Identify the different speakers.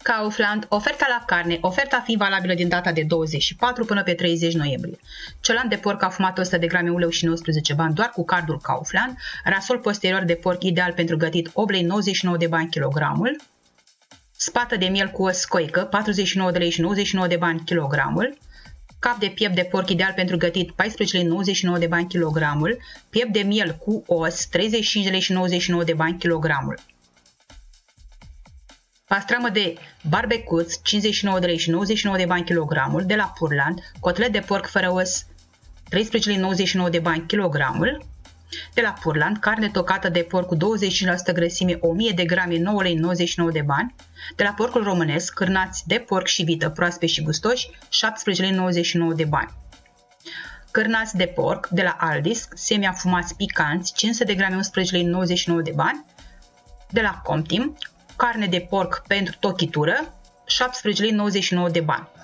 Speaker 1: Kaufland, oferta la carne, oferta fiind valabilă din data de 24 până pe 30 noiembrie. Ciolan de porc afumat 100 de grame, 1 leu și 19 bani doar cu cardul Kaufland. Rasol posterior de porc ideal pentru gătit, 8 lei 99 de bani kilogramul. Spată de miel cu os scoică, 49 de lei și 99 de bani kilogramul. Cap de piept de porc ideal pentru gătit, 14 lei 99 de bani kilogramul. Piept de miel cu os, 35 de lei și 99 de bani kilogramul. Pastramă de barbecuț, 59 de lei și 99 de bani kilogramul, de la Purland. Cotlet de porc fără os, 13 lei 99 de bani kilogramul. De la Purland, carne tocată de porc cu 25% grăsime, 1000 de grame, 9 lei 99 de bani. De la Porcul Românesc, cârnați de porc și vită, proaspeți și gustoși, 17 lei 99 de bani. Cârnați de porc, de la Aldis, semi-afumați picanți, 500 de grame, 11 lei 99 de bani. De la Comtim, carne de porc pentru tochitură, 17 lei 99 de bani.